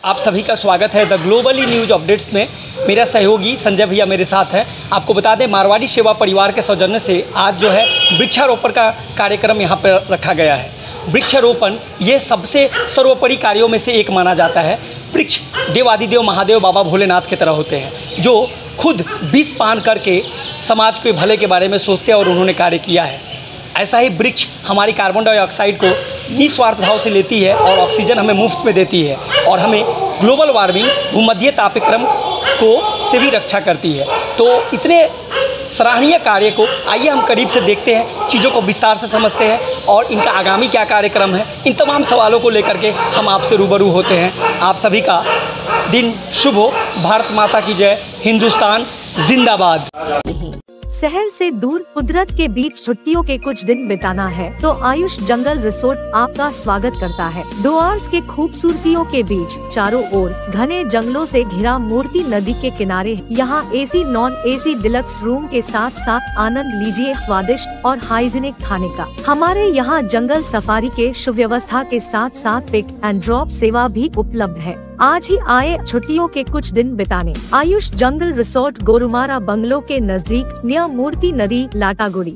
आप सभी का स्वागत है द ग्लोबली न्यूज अपडेट्स में। मेरा सहयोगी संजय भैया मेरे साथ है। आपको बता दें, मारवाड़ी सेवा परिवार के सौजन्य से आज जो है वृक्षारोपण का कार्यक्रम यहाँ पर रखा गया है। वृक्षारोपण ये सबसे सर्वोपरि कार्यों में से एक माना जाता है। वृक्ष देवादिदेव महादेव बाबा भोलेनाथ की तरह होते हैं, जो खुद विष पान करके समाज के भले के बारे में सोचते हैं और उन्होंने कार्य किया है। ऐसा ही वृक्ष हमारी कार्बन डाइऑक्साइड को निस्वार्थ भाव से लेती है और ऑक्सीजन हमें मुफ्त में देती है और हमें ग्लोबल वार्मिंग भूमध्य तापक्रम को से भी रक्षा करती है। तो इतने सराहनीय कार्य को आइए हम करीब से देखते हैं, चीज़ों को विस्तार से समझते हैं और इनका आगामी क्या कार्यक्रम है, इन तमाम सवालों को लेकर के हम आपसे रूबरू होते हैं। आप सभी का दिन शुभ हो। भारत माता की जय। हिंदुस्तान जिंदाबाद। शहर से दूर कुदरत के बीच छुट्टियों के कुछ दिन बिताना है तो आयुष जंगल रिसोर्ट आपका स्वागत करता है। डुआर्स के खूबसूरतियों के बीच चारों ओर घने जंगलों से घिरा मूर्ति नदी के किनारे यहाँ AC non AC deluxe room के साथ साथ आनंद लीजिए स्वादिष्ट और हाइजीनिक खाने का। हमारे यहाँ जंगल सफारी के सुव्यवस्था के साथ साथ पिक एंड ड्रॉप सेवा भी उपलब्ध है। आज ही आए छुट्टियों के कुछ दिन बिताने। Ayush jungle resort Gorumara bungalow के नजदीक नियर मूर्ति नदी लाटागुड़ी।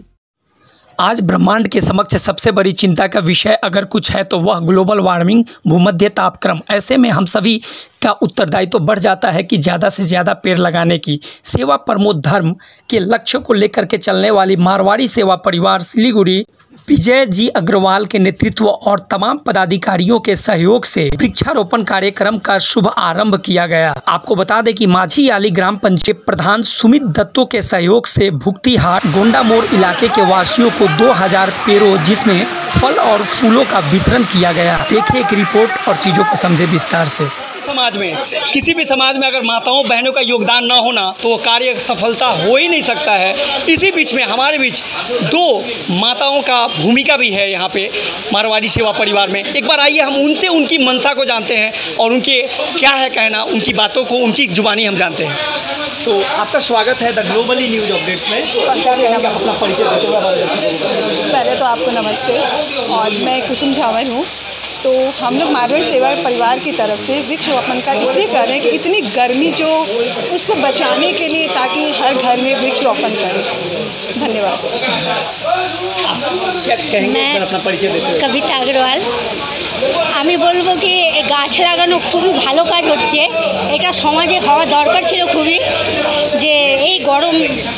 आज ब्रह्मांड के समक्ष सबसे बड़ी चिंता का विषय अगर कुछ है तो वह ग्लोबल वार्मिंग भूमध्य तापक्रम। ऐसे में हम सभी का उत्तरदायित्व बढ़ जाता है कि ज़्यादा से ज़्यादा पेड़ लगाने की। सेवा परमो धर्म के लक्ष्य को लेकर के चलने वाली मारवाड़ी सेवा परिवार सिलीगुड़ी विजय जी अग्रवाल के नेतृत्व और तमाम पदाधिकारियों के सहयोग से वृक्षारोपण कार्यक्रम का शुभ आरंभ किया गया। आपको बता दें कि माझी याली ग्राम पंचायत प्रधान सुमित दत्तो के सहयोग से भुक्तिहाट गोंडा मोड़ इलाके के वासियों को 2000 पेड़ों जिसमें फल और फूलों का वितरण किया गया। देखिए एक रिपोर्ट और चीजों को समझे विस्तार से। समाज में, किसी भी समाज में अगर माताओं बहनों का योगदान ना होना तो वो कार्य सफलता हो ही नहीं सकता है। इसी बीच में हमारे बीच दो माताओं का भूमिका भी है यहाँ पे मारवाड़ी सेवा परिवार में। एक बार आइए हम उनसे उनकी मंशा को जानते हैं और उनके क्या है कहना, उनकी बातों को उनकी जुबानी हम जानते हैं। तो आपका स्वागत है द ग्लोबली न्यूज अपडेट्स में। अपना परिचय देते हुए। पहले तो आपको नमस्ते और मैं कुसुम झावर हूँ। तो हम लोग मारवाड़ी सेवा परिवार की तरफ से वृक्षारोपण का इसलिए कर रहे हैं कि इतनी गर्मी जो उसको बचाने के लिए, ताकि हर घर में वृक्षारोपण करें। धन्यवाद। क्या कहेंगे अपना परिचय देते हुए? कविता अग्रवाल। আমি বলবো কি গাছ লাগানো খুবই ভালো কাজ হচ্ছে, এটা সমাজে হওয়া দরকার ছিল খুবই। যে এই গরম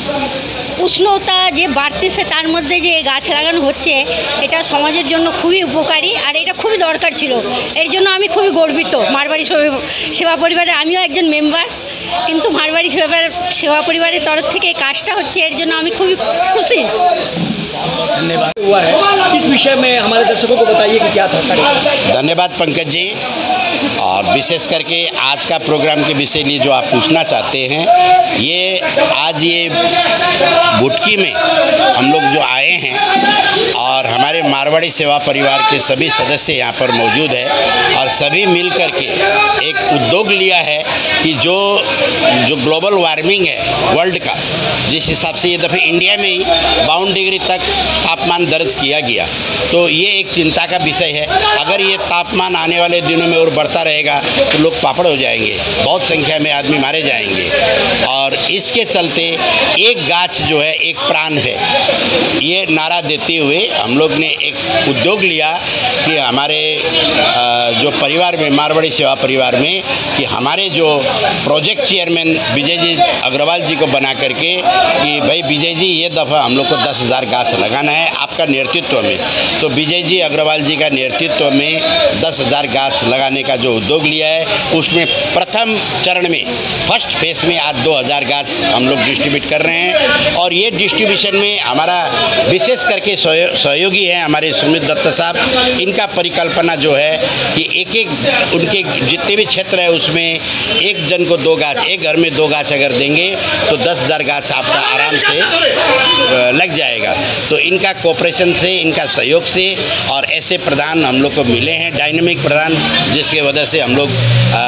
উষ্ণতা যে বাড়তেছে তার মধ্যে যে গাছ লাগানো হচ্ছে এটা সমাজের জন্য খুবই উপকারী আর এটা খুবই দরকার ছিল। এর জন্য আমি খুবই গর্বিত। মারবাড়ি সেবা পরিবারের আমিও একজন মেম্বার, কিন্তু মারবাড়ি সেবা পরিবারের তরফ থেকে কাজটা হচ্ছে, এর জন্য আমি খুবই খুশি। धन्यवाद। हुआ है इस विषय में हमारे दर्शकों को बताइए कि क्या था। धन्यवाद पंकज जी। और विशेष करके आज का प्रोग्राम के विषय लिए जो आप पूछना चाहते हैं, ये आज ये बुटकी में हम लोग जो आए हैं और हमारे मारवाड़ी सेवा परिवार के सभी सदस्य यहाँ पर मौजूद है और सभी मिल कर के एक उद्योग लिया है कि जो ग्लोबल वार्मिंग है वर्ल्ड का, जिस हिसाब से ये दफ़े इंडिया में ही 52 डिग्री तक तापमान दर्ज किया गया, तो ये एक चिंता का विषय है। अगर ये तापमान आने वाले दिनों में और बढ़ता रहेगा तो लोग पापड़ हो जाएंगे, बहुत संख्या में आदमी मारे जाएंगे। और इसके चलते एक गाछ जो है एक प्राण है, ये नारा देते हुए हम लोग ने एक उद्योग लिया कि हमारे जो परिवार में मारवाड़ी सेवा परिवार में कि हमारे जो प्रोजेक्ट चेयरमैन विजय जी अग्रवाल जी को बना करके कि भाई विजय जी ये दफ़ा हम लोग को 10,000 गाछ लगाना है आपका नेतृत्व में। तो विजय जी अग्रवाल जी का नेतृत्व में 10,000 गाछ लगाने का जो उद्योग लिया है, उसमें प्रथम चरण में फर्स्ट फेस में आज 2,000 गाछ हम लोग डिस्ट्रीब्यूट कर रहे हैं। और ये डिस्ट्रीब्यूशन में हमारा विशेष करके सहयोगी है हमारे सुमित दत्त साहब। इनका परिकल्पना जो है कि एक एक उनके जितने भी क्षेत्र है उसमें एक जन को 2 गाछ, एक घर में 2 गाछ अगर देंगे तो 10,000 गाछ आपका आराम से लग जाएगा। तो इनका कोऑपरेशन से, इनका सहयोग से और ऐसे प्रधान हम लोग को मिले हैं, डायनेमिक प्रधान, जिसके वजह से हम लोग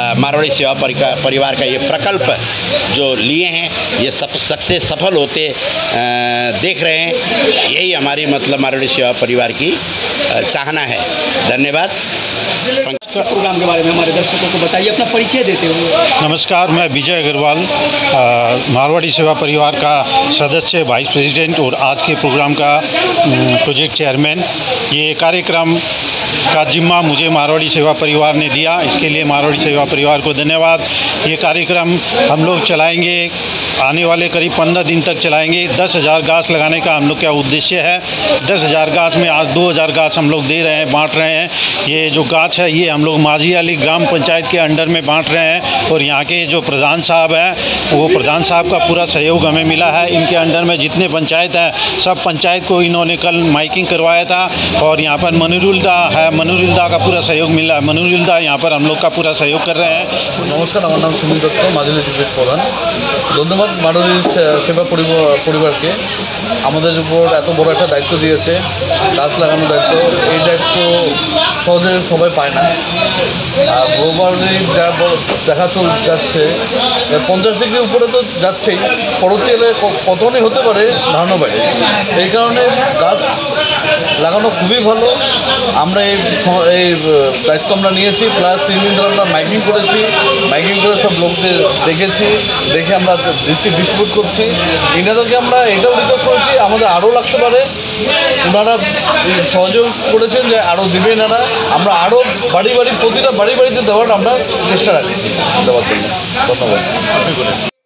मारवाड़ी सेवा परिवार का ये प्रकल्प जो लिए हैं ये सक्सेस सफल होते देख रहे हैं। यही हमारी मतलब मारवाड़ी सेवा परिवार की चाहना है। धन्यवाद। प्रोग्राम के बारे में हमारे दर्शकों को बताइए, अपना परिचय देते हुए। नमस्कार, मैं विजय अग्रवाल, मारवाड़ी सेवा परिवार का सदस्य, वाइस प्रेसिडेंट और आज के प्रोग्राम का प्रोजेक्ट चेयरमैन। ये कार्यक्रम का जिम्मा मुझे मारवाड़ी सेवा परिवार ने दिया, इसके लिए मारवाड़ी सेवा परिवार को धन्यवाद। ये कार्यक्रम हम लोग चलाएंगे, आने वाले करीब 15 दिन तक चलाएंगे। 10,000 गाछ लगाने का हम लोग का उद्देश्य है। 10,000 गाछ में आज 2,000 गाछ हम लोग दे रहे हैं, बांट रहे हैं। ये जो गाछ है ये हम लोग माझी अली ग्राम पंचायत के अंडर में बांट रहे हैं और यहाँ के जो प्रधान साहब हैं वो प्रधान साहब का पूरा सहयोग हमें मिला है। इनके अंडर में जितने पंचायत हैं सब पंचायत को इन्होंने कल माइकिंग करवाया था और यहाँ पर मनुरुलदा है, मनुरुलदा का पूरा सहयोग मिला है। मनुरुलदा यहाँ पर हम लोग का पूरा सहयोग कर रहे हैं। नमस्कार, আমার নাম সুমিত দত্ত, মাজুলি ডিস্ট্রিক্ট প্রধান। ধন্যবাদ মারোয়াড়ি সেবা পরিবারকে আমাদের উপর এত বড় একটা দায়িত্ব দিয়েছে, গাছ লাগানোর দায়িত্ব। এই দায়িত্ব সহজে সবাই পায় না। আর গ্লোবালি যা দেখা যাচ্ছে 50 ডিগ্রি উপরে তো যাচ্ছেই, পরবর্তীকালে কতখানি হতে পারে ধারণা বাইরে। এই কারণে গাছ লাগানো খুবই ভালো। আমরা এই দায়িত্ব আমরা নিয়েছি, প্লাস 3 দিন ধরে আমরা মাইকিং করেছি, মাইকিং করে সব লোকদের দেখে আমরা ডিস্ট্রিবিউট করছি। ইনাদেরকে আমরা এটাও রিকোয়েস্ট করেছি আমাদের আরও লাগতে পারে, ওনারা সহযোগ করেছেন যে আরও দেবে এনারা, আমরা আরও প্রতিটা বাড়িতে দেওয়ার আমরা চেষ্টা রাখছি দেওয়ার জন্য। ধন্যবাদ।